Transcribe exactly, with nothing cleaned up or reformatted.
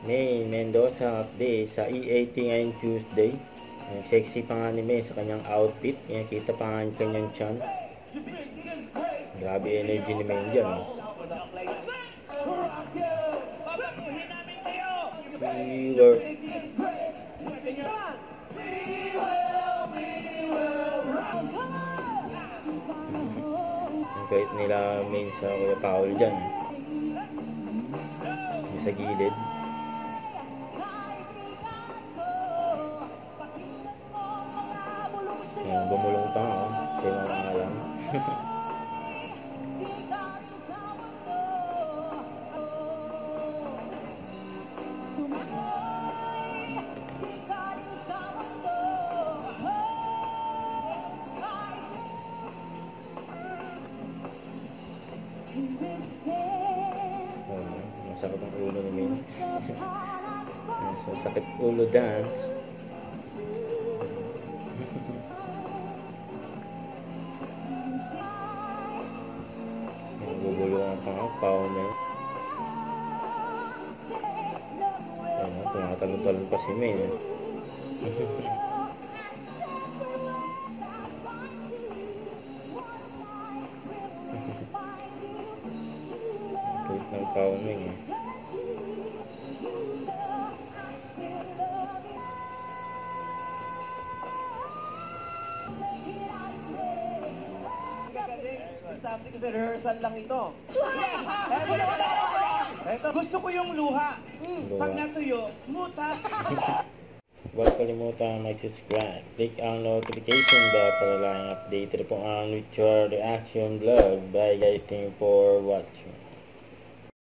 May Mendoza update sa E eighty ngayong Tuesday. Ang sexy pa nga ni May sa kanyang outfit. Yan, kita pa nga yung kanyang chan. Grabe energy ni May dyan. Oh. Viewer. Ang kahit nila May sa Kuya Paul dyan. Yung sa gilid. Yan, gumulong pa nga. Oh. Kaya nga lang. Oh, masakit ang ulo ni Min. So, sakit ulo dance. Gugulungan pa nga, pao na yun. Ayan, tumatalon-talon pa si May. Eh. Kulit ng pao na yun. Eh. Sabi ko sa rehearsal lang ito. Ito, gusto ko yung luha. Mm, pag natuyo, muta. Huwag kalimutan mag-subscribe. Click ang notification bell para lang updated po ang With Your Reaction vlog. Bye guys, thank you for watching.